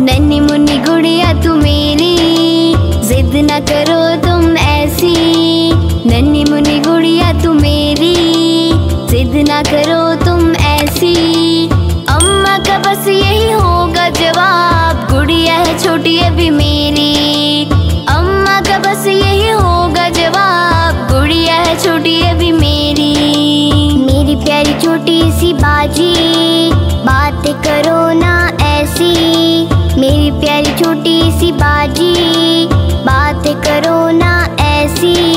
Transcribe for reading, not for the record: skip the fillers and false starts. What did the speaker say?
नन्ही मुन्नी गुड़िया तू मेरी, जिद न करो तुम ऐसी। नन्ही मुन्नी गुड़िया तू मेरी, जिद न करो तुम ऐसी। अम्मा का बस यही होगा जवाब, गुड़िया है छोटी अभी मेरी। अम्मा का बस यही होगा जवाब, गुड़िया है छोटी अभी मेरी। मेरी प्यारी छोटी सी बाजी, बात करो ना ऐसी। मेरी प्यारी छोटी सी बाजी, बात करो ना ऐसी।